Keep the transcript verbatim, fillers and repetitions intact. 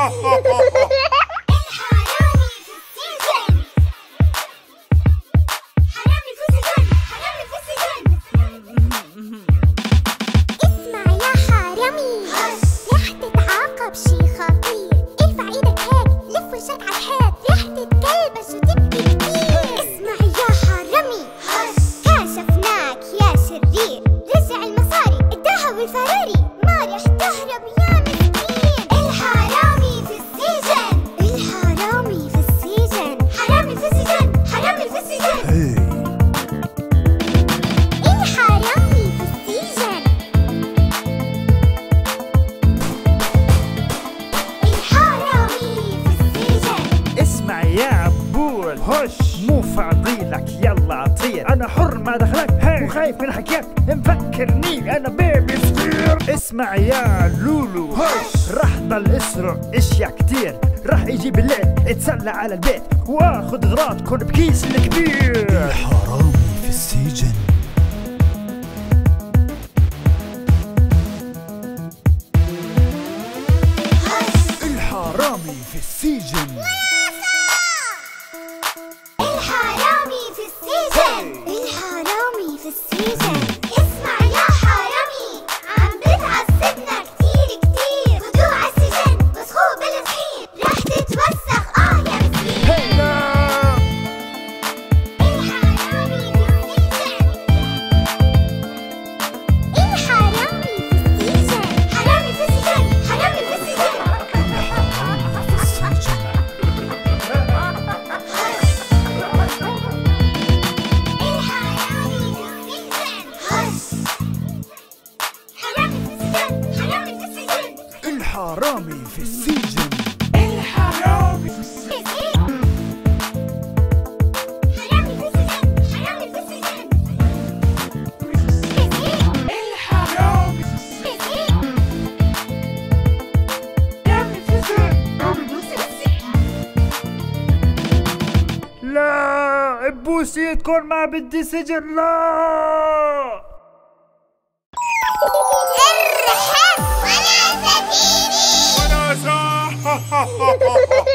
هش مو فاضيلك يلا طير، انا حر ما دخلك، مو خايف من حكيك مفكرني انا بيبي صغير. اسمع يا لولو هش، راح ضل اسرع اشياء كتير، راح يجي بالليل اتسلى على البيت واخذ اغراضكن بكيس الكبير. الحرامي في السجن. الحرامي في السجن. الحرامي في السجن. الحرامي في السجن. اسمع يا حرامي، عم بتعذبنا كتير كتير، خدوه عالسجن وسخوه بالطحين، رح تتوسخ اه يا مسكين. الحرامي في السجن. الحرامي في السجن. حرامي في السجن. حرامي في السجن. الحرامي في السجن. الحرامي في السجن. الحرامي في السجن. حرامي في السجن. حرامي في السجن. الحرامي في السجن. حرامي في السجن. لا بوس ايدكن، ما بدي سجن، لا. ارحب ولا سفيني. وناسة